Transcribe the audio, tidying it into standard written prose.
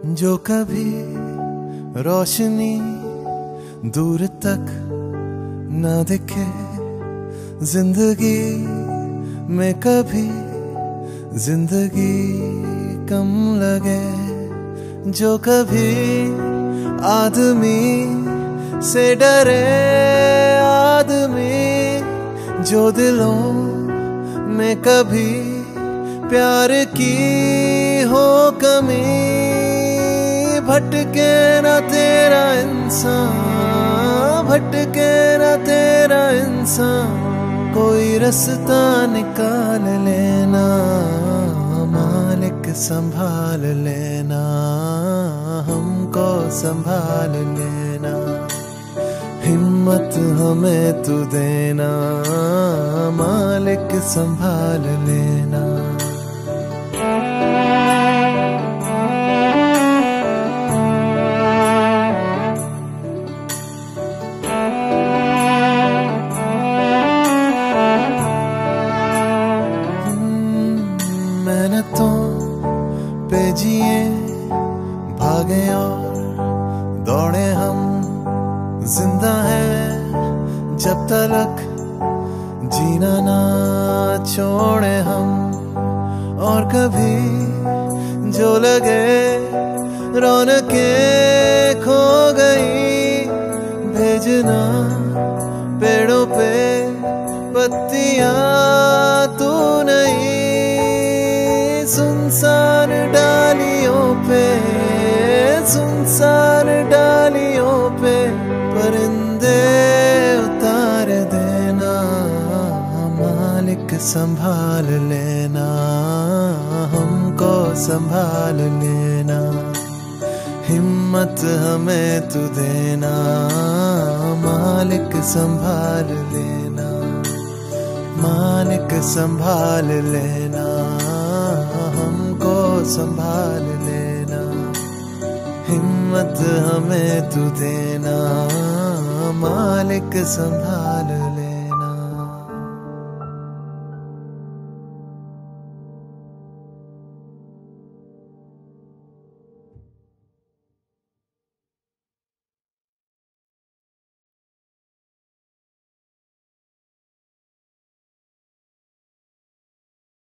जो कभी रोशनी दूर तक न दिखे, जिंदगी में कभी जिंदगी कम लगे। जो कभी आदमी से डरे आदमी, जो दिलों में कभी प्यार की हो कमी, भटके ना तेरा इंसान, भटके ना तेरा इंसान, कोई रास्ता निकाल लेना, मालिक संभाल लेना, हमको संभाल लेना। हिम्मत हमें तू देना, मालिक संभाल लेना। मेहनतों पे जिए भागे और दौड़े हम, जिंदा है जब तक जीना ना छोड़े हम। और कभी जो लगे रौनकें खो गई, भेजना पेड़ों पे पत्तियां तू नहीं, सुनसान डालियों पे, सुनसान डालियों पे परिंदे उतार देना, मालिक संभाल लेना, हमको संभाल लेना। हिम्मत हमें तू देना, मालिक संभाल लेना, मालिक संभाल लेना, हमको संभाल लेना। हिम्मत हमें तू देना, मालिक संभाल